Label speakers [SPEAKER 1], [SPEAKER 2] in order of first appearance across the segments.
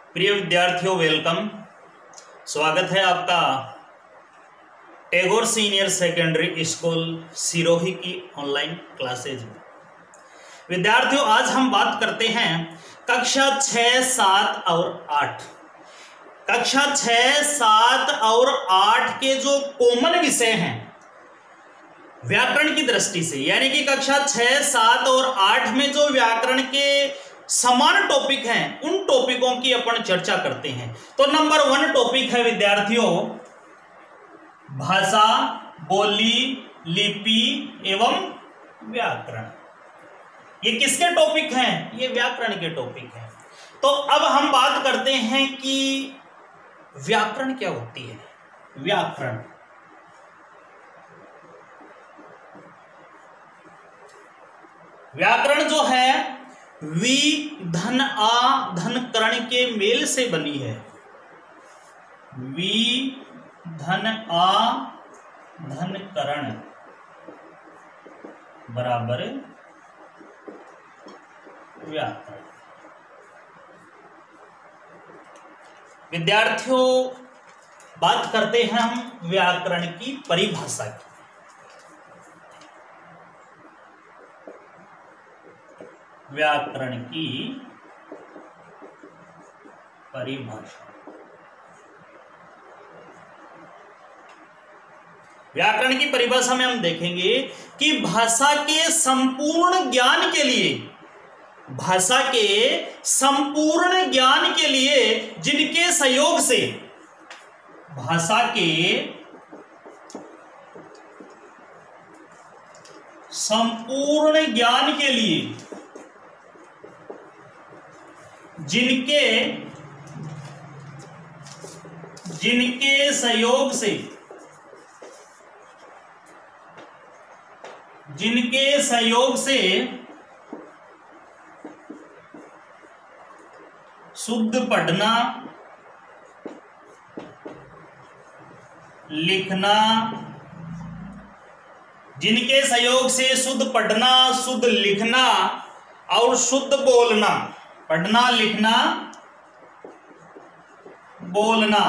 [SPEAKER 1] प्रिय विद्यार्थियों, वेलकम। स्वागत है आपका Tagore senior secondary school Sirohi की ऑनलाइन क्लासेज में। विद्यार्थियों, आज हम बात करते हैं कक्षा 6, 7 और 8। कक्षा 6, 7 और 8 के जो कॉमन विषय हैं व्याकरण की दृष्टि से, यानी कि कक्षा 6, 7 और 8 में जो व्याकरण के समान टॉपिक हैं उन टॉपिकों की अपन चर्चा करते हैं। तो नंबर 1 टॉपिक है विद्यार्थियों भाषा, बोली, लिपि एवं व्याकरण। ये किसके टॉपिक हैं? ये व्याकरण के टॉपिक हैं। तो अब हम बात करते हैं कि व्याकरण क्या होती है। व्याकरण जो है वी धन आ धन करण के मेल से बनी है। वी धन आ धन करण बराबर व्याकरण। विद्यार्थियों, बात करते हैं हम व्याकरण की परिभाषा की। व्याकरण की परिभाषा। व्याकरण की परिभाषा में हम देखेंगे कि भाषा के संपूर्ण ज्ञान के लिए, भाषा के संपूर्ण ज्ञान के लिए जिनके सहयोग से, भाषा के संपूर्ण ज्ञान के लिए जिनके सहयोग से, शुद्ध पढ़ना, लिखना, जिनके सहयोग से शुद्ध पढ़ना, शुद्ध लिखना और शुद्ध बोलना, पढ़ना, लिखना, बोलना।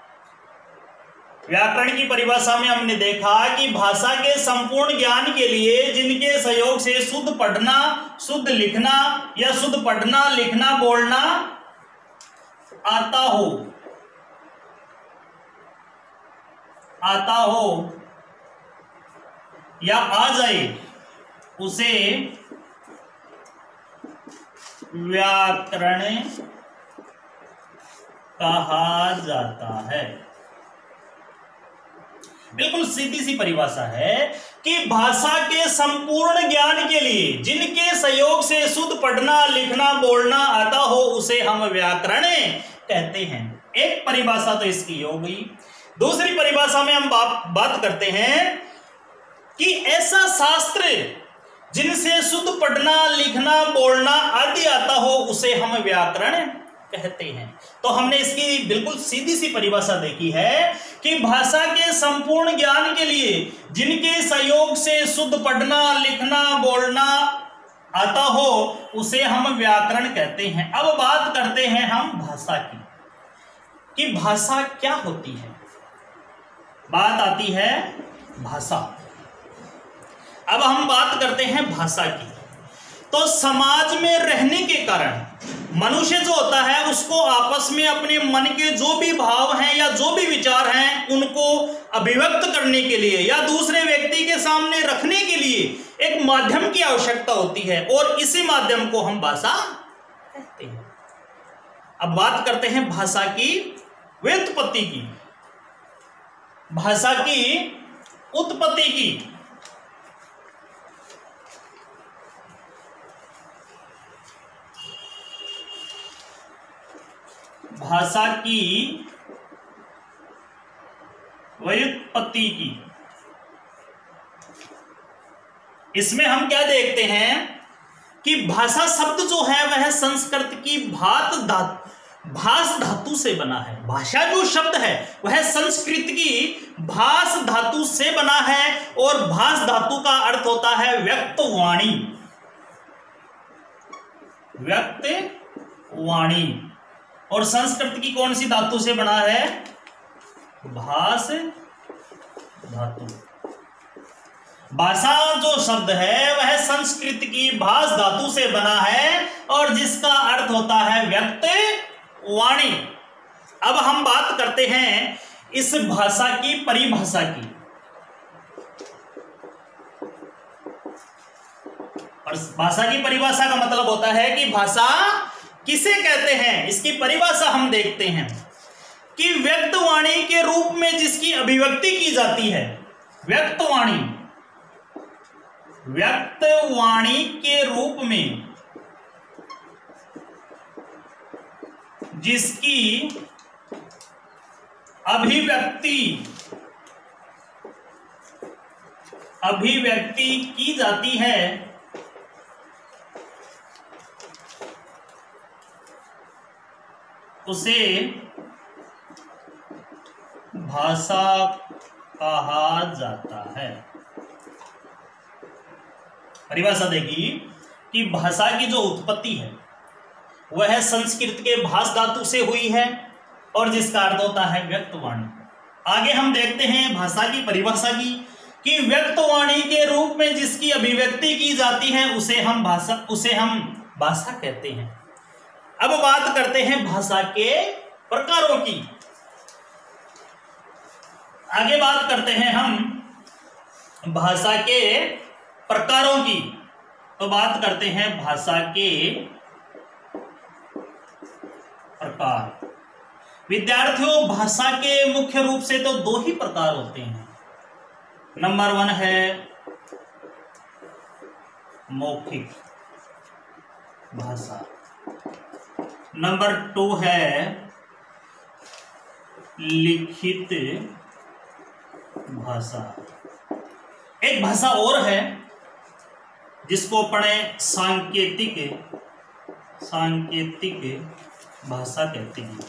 [SPEAKER 1] व्याकरण की परिभाषा में हमने देखा कि भाषा के संपूर्ण ज्ञान के लिए जिनके सहयोग से शुद्ध पढ़ना, शुद्ध लिखना या शुद्ध पढ़ना, लिखना, बोलना आता हो या आ जाए, उसे व्याकरण कहा जाता है। बिल्कुल सीधी सी परिभाषा है कि भाषा के संपूर्ण ज्ञान के लिए जिनके सहयोग से शुद्ध पढ़ना, लिखना, बोलना आता हो उसे हम व्याकरण कहते हैं। एक परिभाषा तो इसकी हो गई। दूसरी परिभाषा में हम बात करते हैं कि ऐसा शास्त्र जिनसे शुद्ध पढ़ना, लिखना, बोलना आदि आता हो उसे हम व्याकरण कहते हैं। तो हमने इसकी बिल्कुल सीधी सी परिभाषा देखी है कि भाषा के संपूर्ण ज्ञान के लिए जिनके सहयोग से शुद्ध पढ़ना, लिखना, बोलना आता हो उसे हम व्याकरण कहते हैं। अब बात करते हैं हम भाषा की कि भाषा क्या होती है। बात आती है भाषा। अब हम बात करते हैं भाषा की। तो समाज में रहने के कारण मनुष्य जो होता है उसको आपस में अपने मन के जो भी भाव हैं या जो भी विचार हैं उनको अभिव्यक्त करने के लिए या दूसरे व्यक्ति के सामने रखने के लिए एक माध्यम की आवश्यकता होती है और इसी माध्यम को हम भाषा कहते हैं। अब बात करते हैं भाषा की व्युत्पत्ति की, भाषा की उत्पत्ति की। भाषा की व्युत्पत्ति की। इसमें हम क्या देखते हैं कि भाषा शब्द जो है वह संस्कृत की भाष धातु से बना है। भाषा जो शब्द है वह संस्कृत की भाष धातु से बना है और भाष धातु का अर्थ होता है व्यक्त वाणी। और संस्कृत की कौन सी धातु से बना है? भास धातु। भाषा जो शब्द है वह संस्कृत की भास धातु से बना है और जिसका अर्थ होता है व्यक्त वाणी। अब हम बात करते हैं इस भाषा की परिभाषा की। और भाषा की परिभाषा का मतलब होता है कि भाषा किसे कहते हैं, इसकी परिभाषा हम देखते हैं कि व्यक्त वाणी के रूप में जिसकी अभिव्यक्ति की जाती है, व्यक्त वाणी के रूप में जिसकी अभिव्यक्ति की जाती है उसे भाषा कहा जाता है। परिभाषा देखिए कि भाषा की जो उत्पत्ति है वह संस्कृत के भास धातु से हुई है और जिसका अर्थ होता है व्यक्त वाणी। आगे हम देखते हैं भाषा की परिभाषा की कि व्यक्त वाणी के रूप में जिसकी अभिव्यक्ति की जाती है उसे हम भाषा कहते हैं। अब बात करते हैं भाषा के प्रकारों की। आगे बात करते हैं हम भाषा के प्रकारों की। तो बात करते हैं भाषा के प्रकार। विद्यार्थियों, भाषा के मुख्य रूप से तो दो ही प्रकार होते हैं। नंबर 1 है मौखिक भाषा, नंबर 2 है लिखित भाषा। एक भाषा और है जिसको पढ़ें सांकेतिक भाषा कहते हैं।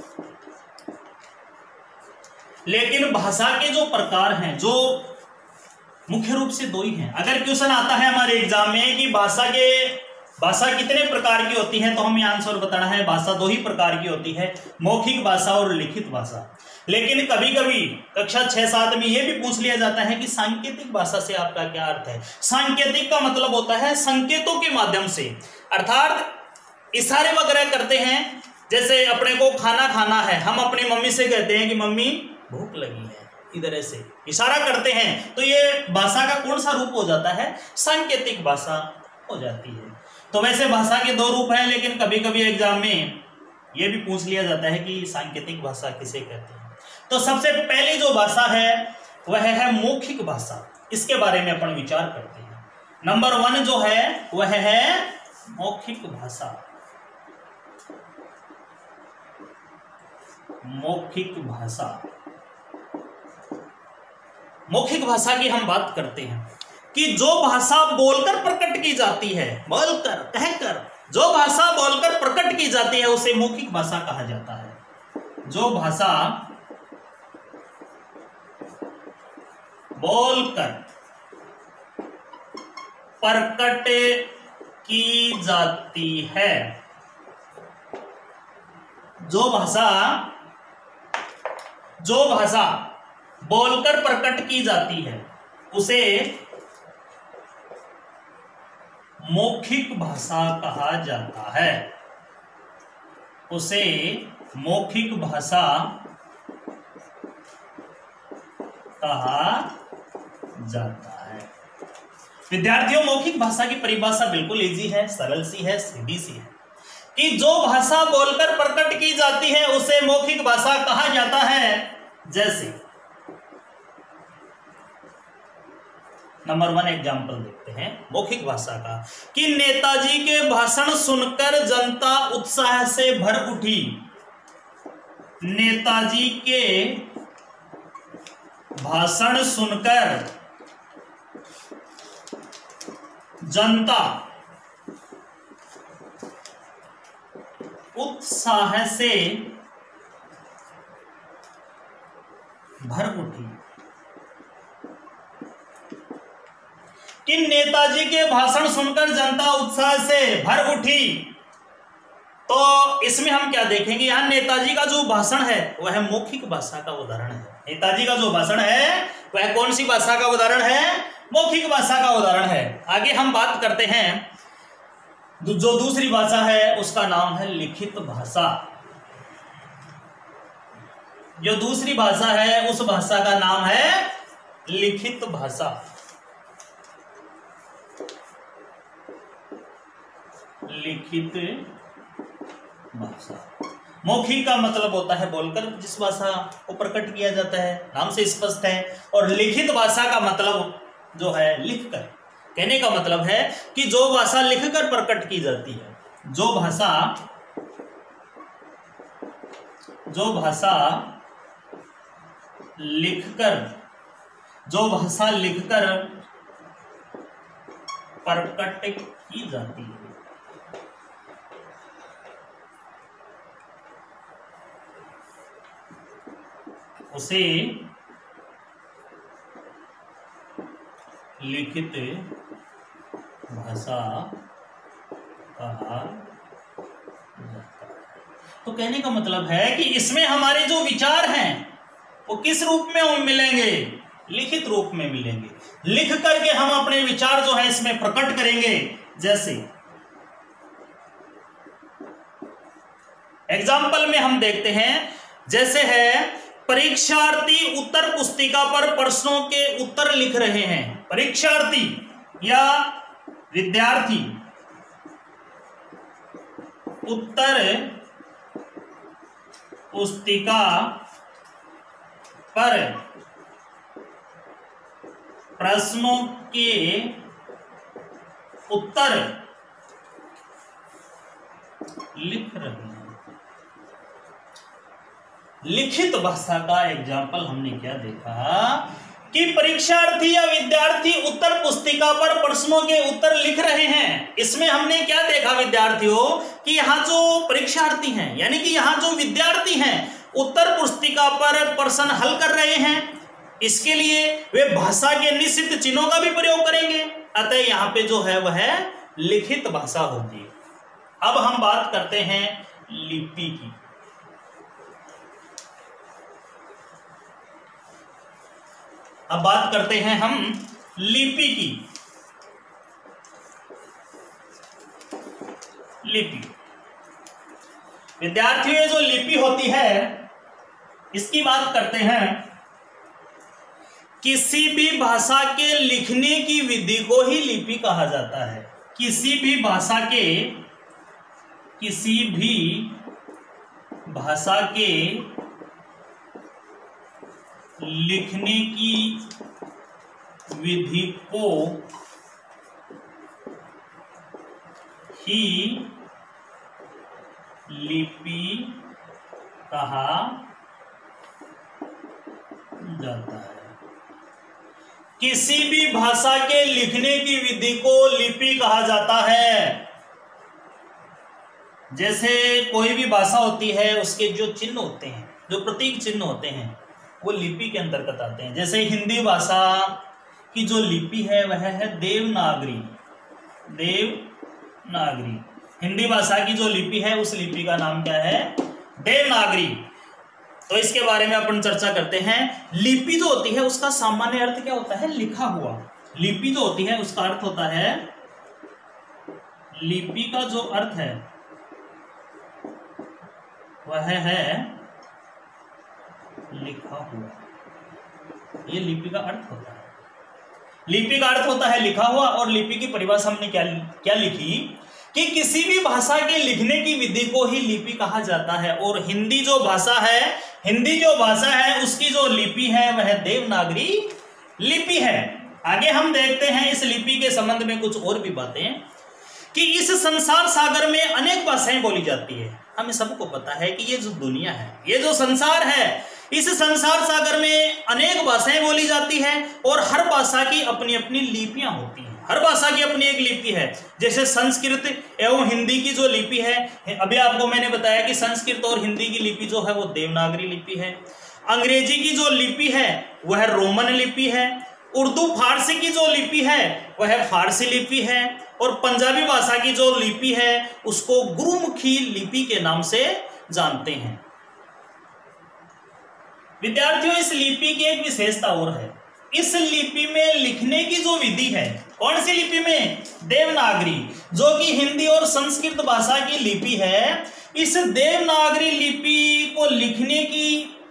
[SPEAKER 1] लेकिन भाषा के जो प्रकार हैं जो मुख्य रूप से दो ही हैं। अगर क्वेश्चन आता है हमारे एग्जाम में कि भाषा कितने प्रकार की होती है, तो हमें आंसर बताना है भाषा दो ही प्रकार की होती है, मौखिक भाषा और लिखित भाषा। लेकिन कभी कभी कक्षा 6-7 में यह भी पूछ लिया जाता है कि सांकेतिक भाषा से आपका क्या अर्थ है। सांकेतिक का मतलब होता है संकेतों के माध्यम से, अर्थात इशारे वगैरह करते हैं। जैसे अपने को खाना खाना है, हम अपनी मम्मी से कहते हैं कि मम्मी भूख लगी है, इधर ऐसे इशारा करते हैं। तो ये भाषा का कौन सा रूप हो जाता है? सांकेतिक भाषा हो जाती है। तो वैसे भाषा के दो रूप हैं, लेकिन कभी कभी एग्जाम में यह भी पूछ लिया जाता है कि सांकेतिक भाषा किसे कहते हैं। तो सबसे पहली जो भाषा है वह है मौखिक भाषा। इसके बारे में अपन विचार करते हैं। नंबर 1 जो है वह है मौखिक भाषा। मौखिक भाषा की हम बात करते हैं कि जो भाषा बोलकर प्रकट की जाती है, बोलकर कहकर जो भाषा बोलकर प्रकट की जाती है उसे मौखिक भाषा कहा जाता है। जो भाषा बोलकर प्रकट की जाती है, जो भाषा बोलकर प्रकट की जाती है उसे मौखिक भाषा कहा जाता है। उसे मौखिक भाषा कहा जाता है। विद्यार्थियों, मौखिक भाषा की परिभाषा बिल्कुल इजी है, सरल सी है, सीधी सी है कि जो भाषा बोलकर प्रकट की जाती है उसे मौखिक भाषा कहा जाता है। जैसे नंबर 1 एग्जाम्पल देखते हैं मौखिक भाषा का कि नेताजी के भाषण सुनकर जनता उत्साह से भर उठी। नेताजी के भाषण सुनकर जनता उत्साह से भर उठी। कि नेताजी के भाषण सुनकर जनता उत्साह से भर उठी। तो इसमें हम क्या देखेंगे, यहाँ नेताजी का जो भाषण है वह मौखिक भाषा का उदाहरण है। नेताजी का जो भाषण है वह कौन सी भाषा का उदाहरण है? मौखिक भाषा का उदाहरण है। आगे हम बात करते हैं, जो दूसरी भाषा है उसका नाम है लिखित भाषा। जो दूसरी भाषा है उस भाषा का नाम है लिखित भाषा। लिखित भाषा। मौखिक का मतलब होता है बोलकर जिस भाषा को प्रकट किया जाता है, नाम से स्पष्ट है। और लिखित भाषा का मतलब जो है लिखकर, कहने का मतलब है कि जो भाषा लिखकर प्रकट की जाती है, जो भाषा लिखकर प्रकट की जाती है, उसे लिखित भाषा कहा जाता है। तो कहने का मतलब है कि इसमें हमारे जो विचार हैं वो किस रूप में मिलेंगे? लिखित रूप में मिलेंगे। लिख करके हम अपने विचार जो है इसमें प्रकट करेंगे। जैसे एग्जाम्पल में हम देखते हैं, जैसे है परीक्षार्थी उत्तर पुस्तिका पर प्रश्नों के उत्तर लिख रहे हैं। परीक्षार्थी या विद्यार्थी उत्तर पुस्तिका पर प्रश्नों के उत्तर लिख रहे हैं। लिखित भाषा का एग्जाम्पल हमने क्या देखा कि परीक्षार्थी या विद्यार्थी उत्तर पुस्तिका पर प्रश्नों के उत्तर लिख रहे हैं। इसमें हमने क्या देखा विद्यार्थियों कि यहाँ जो परीक्षार्थी हैं यानी कि यहाँ जो विद्यार्थी हैं उत्तर पुस्तिका पर प्रश्न हल कर रहे हैं, इसके लिए वे भाषा के निश्चित चिन्हों का भी प्रयोग करेंगे। अतः यहाँ पे जो है वह लिखित भाषा होती है। अब हम बात करते हैं लिपि की। अब बात करते हैं हम लिपि की। लिपि विद्यार्थियों, ये जो लिपि होती है इसकी बात करते हैं। किसी भी भाषा के लिखने की विधि को ही लिपि कहा जाता है। किसी भी भाषा के लिखने की विधि को ही लिपि कहा जाता है। किसी भी भाषा के लिखने की विधि को लिपि कहा जाता है। जैसे कोई भी भाषा होती है उसके जो चिन्ह होते हैं, जो प्रतीक चिन्ह होते हैं, वो लिपि के अंतर्गत आते हैं। जैसे हिंदी भाषा की जो लिपि है वह है देवनागरी। देवनागरी हिंदी भाषा की जो लिपि है उस लिपि का नाम क्या है? देवनागरी। तो इसके बारे में अपन चर्चा करते हैं। लिपि जो होती है उसका सामान्य अर्थ क्या होता है? लिखा हुआ। लिपि जो होती है उसका अर्थ होता है, लिपि का जो अर्थ है वह है लिखा हुआ। ये लिपि का अर्थ होता है। लिपि का अर्थ होता है लिखा हुआ। और लिपि की परिभाषा हमने क्या लिखी कि किसी भी भाषा के लिखने की विधि को ही लिपि कहा जाता है। और हिंदी जो भाषा है उसकी जो लिपि है वह देवनागरी लिपि है। आगे हम देखते हैं इस लिपि के संबंध में कुछ और भी बातें कि इस संसार सागर में अनेक भाषाएं बोली जाती है। हमें सबको पता है कि ये जो दुनिया है, ये जो संसार है, इस संसार सागर में अनेक भाषाएं बोली जाती है और हर भाषा की अपनी अपनी लिपियां होती हैं। हर भाषा की अपनी एक लिपि है। जैसे संस्कृत एवं हिंदी की जो लिपि है, अभी आपको मैंने बताया कि संस्कृत और हिंदी की लिपि जो है वो देवनागरी लिपि है। अंग्रेजी की जो लिपि है वह रोमन लिपि है। उर्दू फारसी की जो लिपि है वह फारसी लिपि है। और पंजाबी भाषा की जो लिपि है उसको गुरुमुखी लिपि के नाम से जानते हैं। विद्यार्थियों, इस लिपि की एक विशेषता और है। इस लिपि में लिखने की जो विधि है, कौन सी लिपि में? देवनागरी, जो कि हिंदी और संस्कृत भाषा की लिपि है। इस देवनागरी लिपि को लिखने की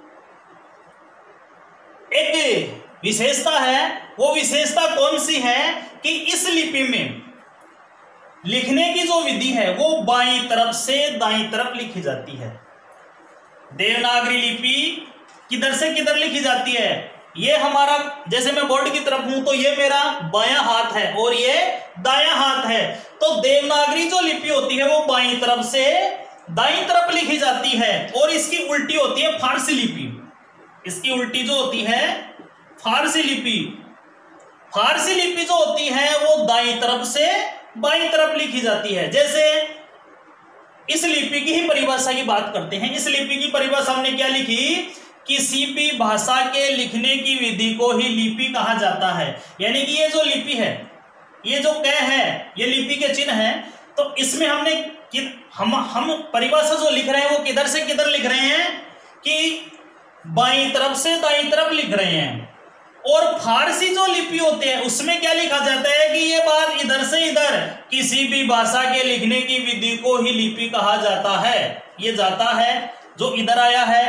[SPEAKER 1] एक विशेषता है। वो विशेषता कौन सी है कि इस लिपि में लिखने की जो विधि है वो बाईं तरफ से दाईं तरफ लिखी जाती है। देवनागरी लिपि किधर से किधर लिखी जाती है? ये हमारा, जैसे मैं बोर्ड की तरफ हूं तो ये मेरा बायां हाथ है और ये दायां हाथ है। तो देवनागरी जो लिपि होती है वो बाईं तरफ से दाईं तरफ लिखी जाती है और इसकी उल्टी होती है फारसी लिपि। इसकी उल्टी जो होती है फारसी लिपि। फारसी लिपि जो होती है वो दाईं तरफ से बाईं तरफ लिखी जाती है। जैसे इस लिपि की ही परिभाषा की बात करते हैं। इस लिपि की परिभाषा हमने क्या लिखी? किसी भी भाषा के लिखने की विधि को ही लिपि कहा जाता है। यानी कि ये जो लिपि है, ये जो क है, ये लिपि के चिन्ह है। तो इसमें हमने हम परिभाषा जो लिख रहे हैं वो किधर से किधर लिख रहे हैं कि बाईं तरफ से दाईं तरफ लिख रहे हैं। और फारसी जो लिपि होते हैं उसमें क्या लिखा जाता है कि ये बात इधर से इधर, किसी भी भाषा के लिखने की विधि को ही लिपि कहा जाता है। ये जाता है जो इधर आया है,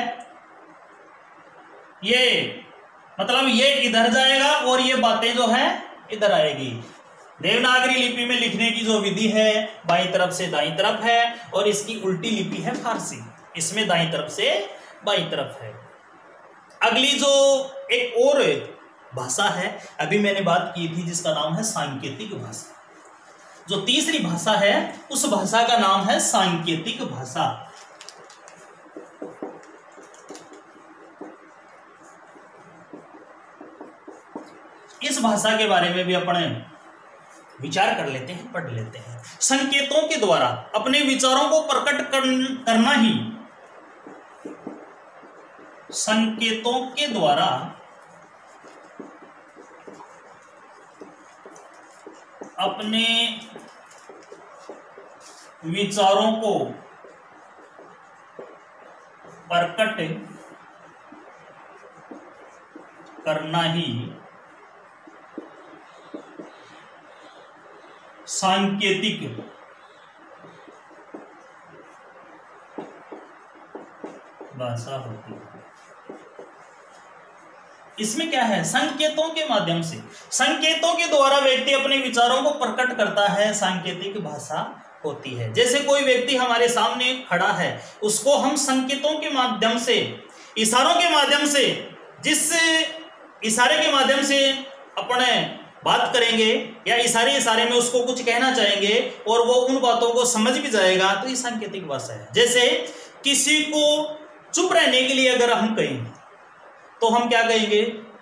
[SPEAKER 1] ये मतलब ये इधर जाएगा और ये बातें जो है इधर आएगी। देवनागरी लिपि में लिखने की जो विधि है बाईं तरफ से दाईं तरफ है और इसकी उल्टी लिपि है फारसी, इसमें दाईं तरफ से बाईं तरफ है। अगली जो एक और भाषा है, अभी मैंने बात की थी, जिसका नाम है सांकेतिक भाषा। जो तीसरी भाषा है उस भाषा का नाम है सांकेतिक भाषा। इस भाषा के बारे में भी अपने विचार कर लेते हैं, पढ़ लेते हैं। संकेतों के द्वारा अपने विचारों को प्रकट करना ही, संकेतों के द्वारा अपने विचारों को प्रकट करना ही सांकेतिक भाषा होती है। इसमें क्या है? संकेतों के माध्यम से, संकेतों के द्वारा व्यक्ति अपने विचारों को प्रकट करता है, सांकेतिक भाषा होती है। जैसे कोई व्यक्ति हमारे सामने खड़ा है, उसको हम संकेतों के माध्यम से, इशारों के माध्यम से, जिस इशारे के माध्यम से अपने बात करेंगे या इशारे में उसको कुछ कहना चाहेंगे और वो उन बातों को समझ भी जाएगा, तो ये सांकेतिक भाषा है। जैसे किसी को चुप रहने के लिए अगर हम कहें तो हम क्या कहेंगे?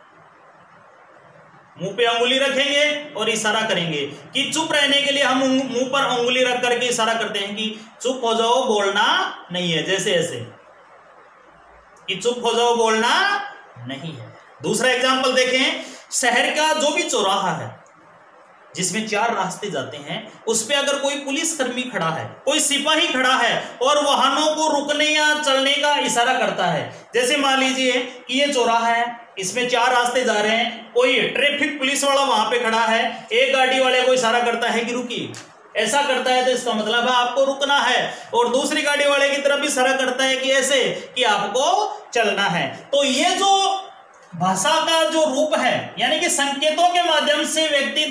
[SPEAKER 1] मुंह पे अंगुली रखेंगे और इशारा करेंगे कि चुप रहने के लिए हम मुंह पर अंगुली रख करके इशारा करते हैं कि चुप हो जाओ, बोलना नहीं है। जैसे ऐसे कि चुप हो जाओ, बोलना नहीं है। दूसरा एग्जांपल देखें, शहर का जो भी चौराहा है जिसमें 4 रास्ते जाते हैं, उस पे अगर कोई पुलिसकर्मी खड़ा है, कोई सिपाही खड़ा है और वाहनों को रुकने या चलने का इशारा करता है। जैसे मान लीजिए कि ये चौराहा है, इसमें 4 रास्ते जा रहे हैं, कोई ट्रैफिक पुलिस वाला वहां पे खड़ा है, एक गाड़ी वाले को इशारा करता है कि रुकिए, ऐसा करता है तो इसका मतलब है आपको रुकना है, और दूसरी गाड़ी वाले की तरफ इशारा करता है कि ऐसे कि आपको चलना है। तो ये जो भाषा का जो रूप है, यानी कि संकेतों के माध्यम से व्यक्ति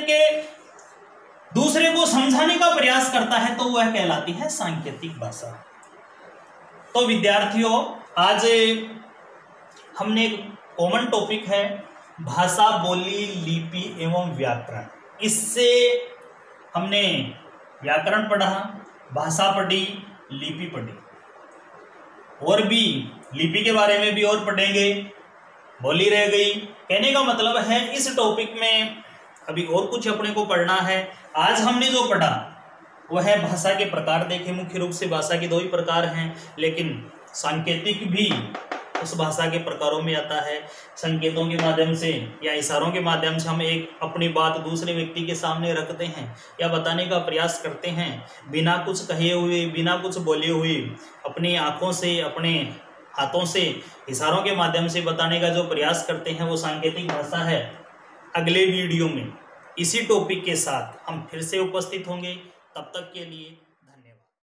[SPEAKER 1] दूसरे को समझाने का प्रयास करता है, तो वह कहलाती है सांकेतिक भाषा। तो विद्यार्थियों, आज हमने कॉमन टॉपिक है भाषा, बोली, लिपि एवं व्याकरण। इससे हमने व्याकरण पढ़ा, भाषा पढ़ी, लिपि पढ़ी, और भी लिपि के बारे में भी और पढ़ेंगे, बोली रह गई। कहने का मतलब है इस टॉपिक में अभी और कुछ अपने को पढ़ना है। आज हमने जो पढ़ा वह है भाषा के प्रकार देखे। मुख्य रूप से भाषा के 2 ही प्रकार हैं, लेकिन सांकेतिक भी उस भाषा के प्रकारों में आता है। संकेतों के माध्यम से या इशारों के माध्यम से हम एक अपनी बात दूसरे व्यक्ति के सामने रखते हैं या बताने का प्रयास करते हैं। बिना कुछ कहे हुए, बिना कुछ बोले हुए, अपनी आंखों से, अपने हाथों से, इशारों के माध्यम से बताने का जो प्रयास करते हैं वो सांकेतिक भाषा है। अगले वीडियो में इसी टॉपिक के साथ हम फिर से उपस्थित होंगे। तब तक के लिए